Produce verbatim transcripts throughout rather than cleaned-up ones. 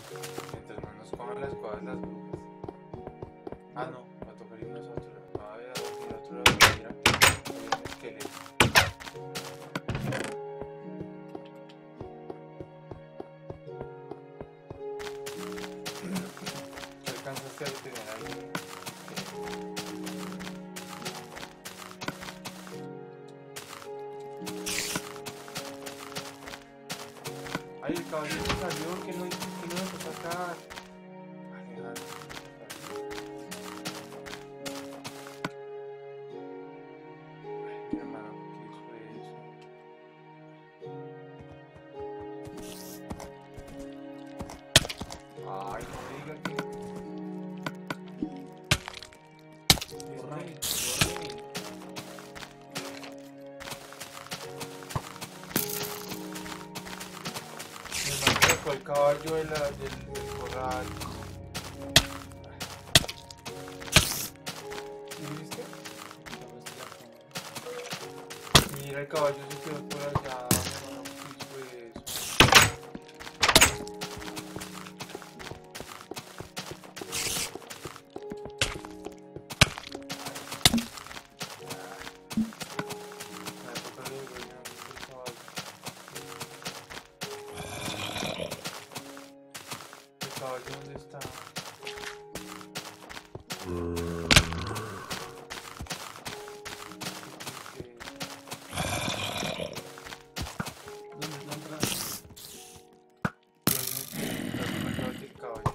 Mientras no nos coman las cuadras las brujas. Ah, no, va a tocar ir nosotros. Va a ver a dormir a otro lado. Mira, hay un esqueleto. ¿Qué alcanzaste a tener ahí? Ay, el caballo se salió, que no, que no dejó sacar. Alejandro. Ay, mi hermano, ¿por qué hizo eso? Ay, no me diga que. Borrame, Este. borrame. Mi hermano sacó el caballo de la, del, del corral. ¿Sí viste? Mira, el caballo se quedó por allá. Mi hermano, ¿qué hizo eso? Me va a tocar devolverme a el caballo. ¿El caballo dónde está? ¿Dónde encuentras? Yo no sé, pero me acabo de el caballo.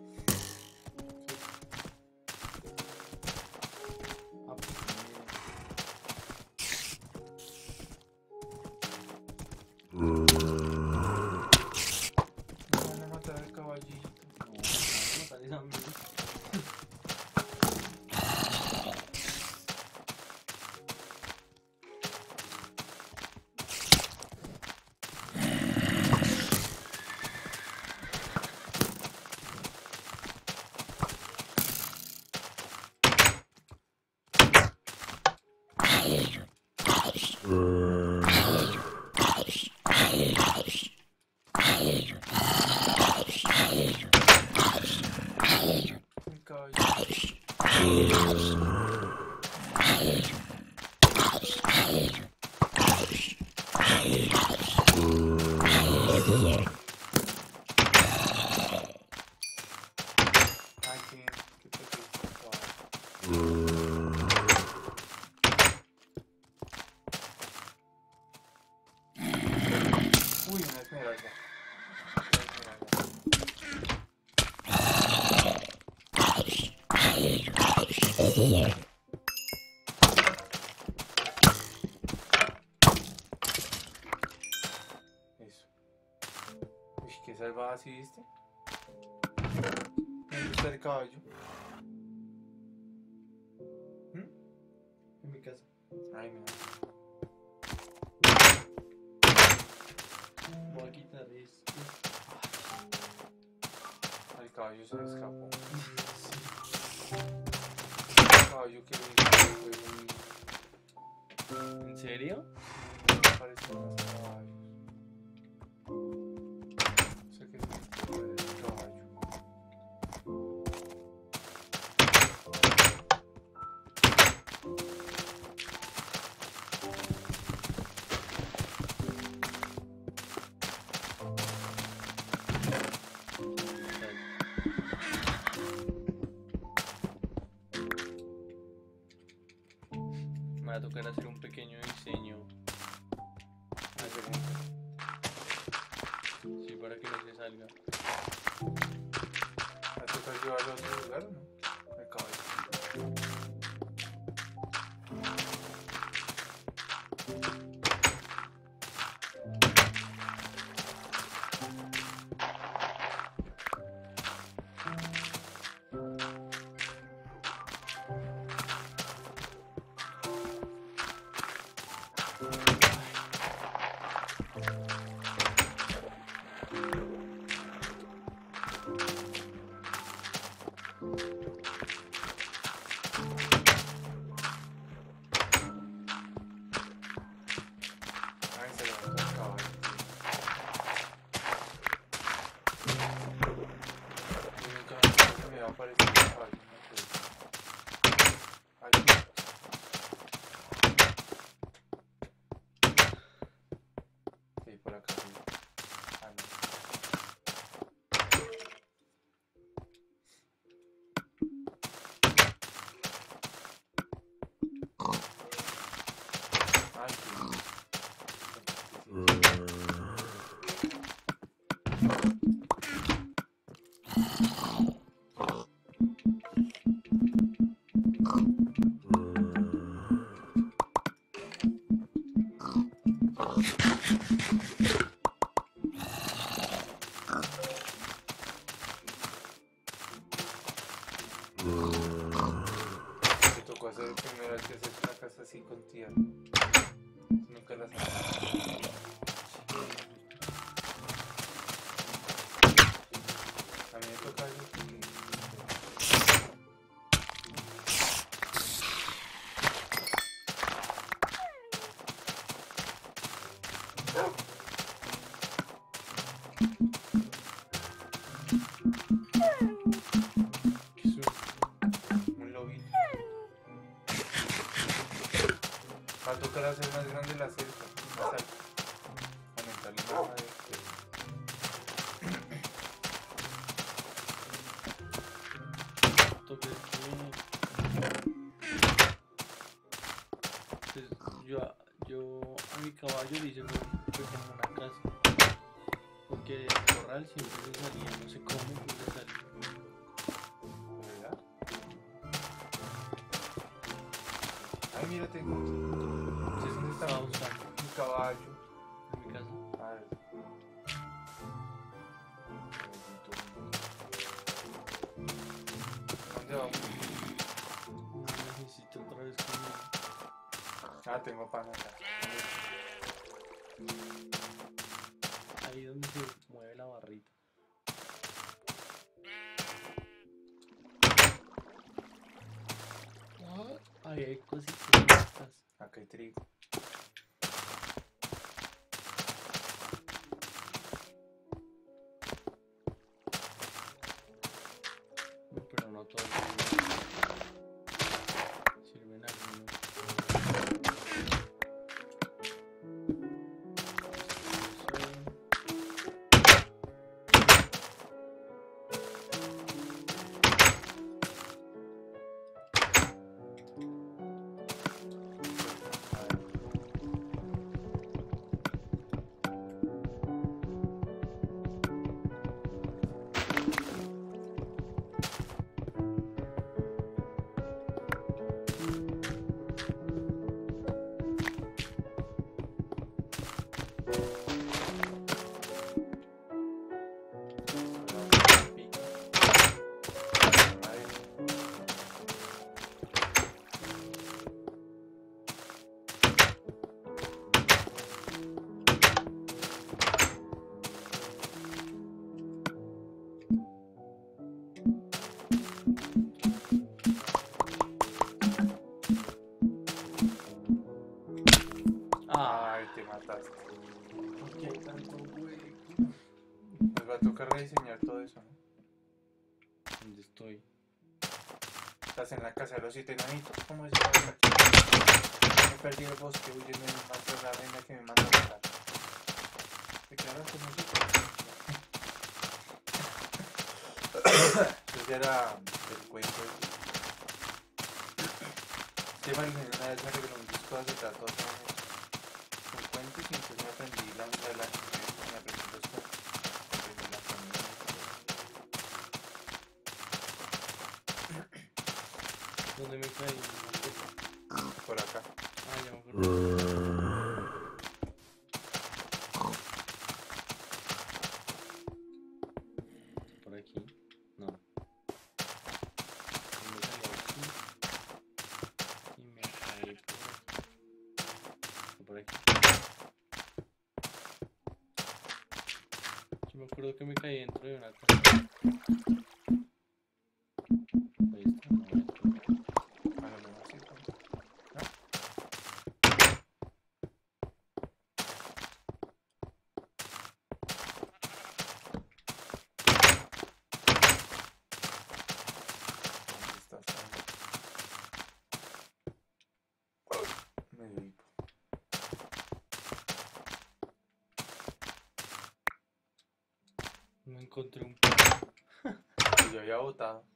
Ah, pues Me van a matar al caballito. no, no me parece a mí. El caballo. Ay, qué, qué perdiste el caballo. Uy, una esmeralda. Una esmeralda. Eso. Uy, qué salvada, ¿sí viste? ¿Dónde está el caballo? ¿Mm? En mi casa. Ay, no. Voy a quitar esto. El caballo se me escapó. El caballo que fue un... ¿En serio? No me parecen los caballos. No sé qué fue el caballo. Me va a tocar hacer un pequeño diseño. Sí, para que no se salga. ¿Va a tocar llevarlo a otro lugar o no? El caballo. aparece el caballo, no creo. Ay, sí, por acá. Sí. Ah, no. Ay, sí. Me tocó hacer primero vez que hacer una casa así con tierra. Nunca las hago. A mí me toca algo porque... ¿Qué es eso? un lobito. Va a tocar hacer más grande la cerca, más alta. Aumentarle más madera. Toque que... Pues yo, a- yo a mi caballo le hice como como una casa. Porque el corral siempre se salía, no sé cómo, pero se salía. ¿Verdad? Ay, mira, tengo... ¿Sí es donde está Estaba buscando mi caballo? en mi casa. A ver. ¿Dónde vamos? No necesito otra vez comida. Ah, tengo pan acá. Ahí donde se mueve la barrita. Ahí hay cositas. Acá hay trigo. No, pero no todos sirven algunos. Ay, te mataste. ¿Por qué hay tanto hueco? Nos va a tocar rediseñar todo eso, ¿no? ¿Dónde estoy? Estás en la casa de los siete enanitos. ¿Cómo es eso? Aquí? Me perdí el bosque huyendo en un macho de la reina que me mandó a matar. ¿Te quedaron con música? Eso ya era el cuento. Te imaginas, una vez me regaló un disco de acetato con cuentos y entonces me aprendí la mitad de la me aprendí los cuentos. Aprendí la familia. ¿Dónde me caí? Por acá. Ah, ya me acuerdo. Por aquí. No. Me salí aquí. Y me caí por aquí. Por aquí. Yo me acuerdo que me caí dentro de una casa. Ahí está. No, ahí está. A lo mejor sí. ¿No? encontré un que yo había botado.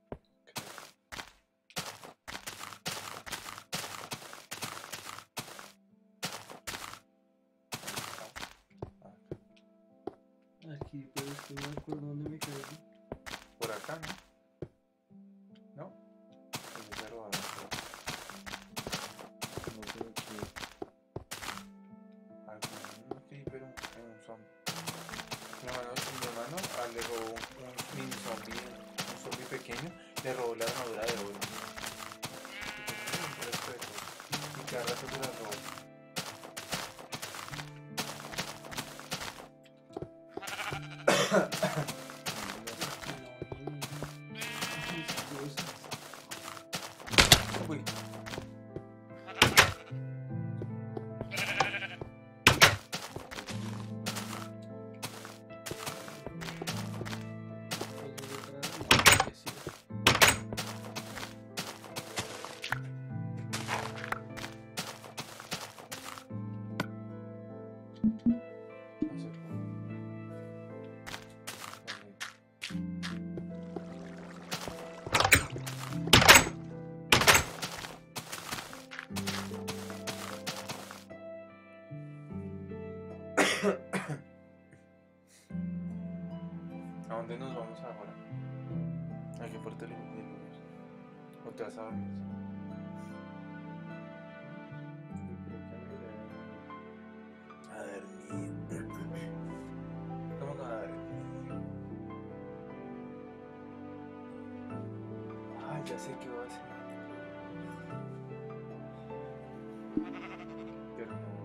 aquí, pero es que no me acuerdo dónde me caí. Por acá, ¿no? ¿No? Pues se robaron. No creo que... Algún creeper, un zombie. Mi hermano, mi hermano ah, le robó un, un mini zombie, un zombie pequeño, le robó la armadura de oro. Y cada rato se la robó. Uy. ¿A dónde nos vamos ahora? ¿A qué puerta le luz? ¿O te vas a dormir? A dormir. ¿Cómo que a dormir? Ah, ya sé qué voy a hacer. Pero no.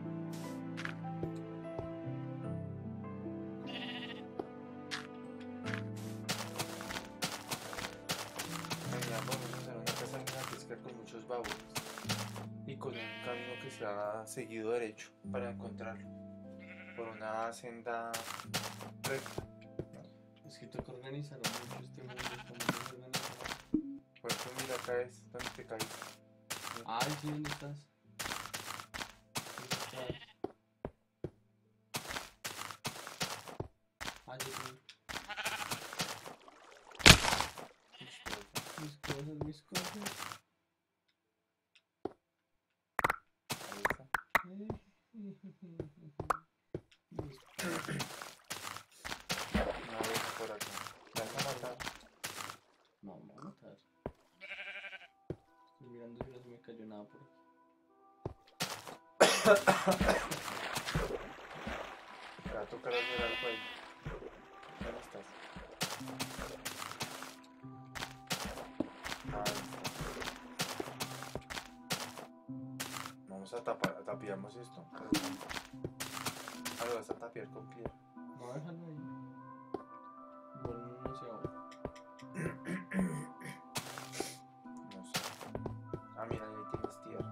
Mañana vamos a hacer una casa gigantesca con muchos baúles y con un camino que se ha seguido derecho para encontrarlo por una senda recta. Es que toca organizar mucho este mundo, está muy organizado. Por eso mira, acá es donde te caíste. Ay, sí, ¿dónde estás? Ah, yo tengo mis cosas, mis cosas. Ahí está. No ves por acá. ¿La vas a matar? No, me voy a matar. Estoy mirando si no se me cayó nada por aquí. Te va a tocar hacer algo ahí. ¿Dónde estás? Ahí está. Vamos a tapar, tapiamos esto. Ah, lo vas a tapiar con piedra. No, déjalo ahí. Bueno, no se ahoga. No sé. Ah, mira, ahí tienes tierra.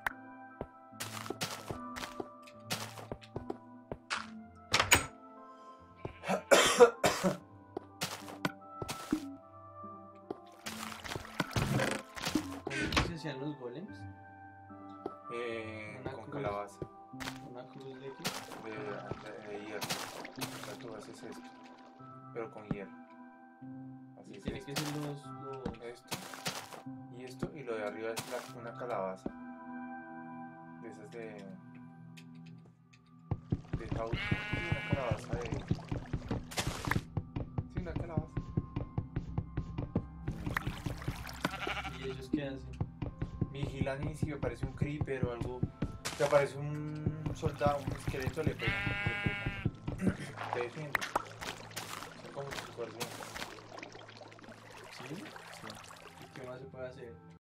¿Cómo se hacían los golems? Eh, Una con cruz. calabaza. ¿Una cruz de qué? De, de, de hierro. O sea, tú haces esto, pero con hierro. Así Y es tiene esto, que ser los... los... esto y esto, y lo de arriba es la, una calabaza. De esas de. de jaula. Sí, una calabaza de. Sí, una calabaza. ¿Y ellos qué hacen? Vigilan y si aparece un creeper o algo. Si aparece un soldado, un esqueleto, le pegan. Le pegan. Te defienden. Son como sus guardianes. ¿Sí? Sí. ¿Y qué más se puede hacer?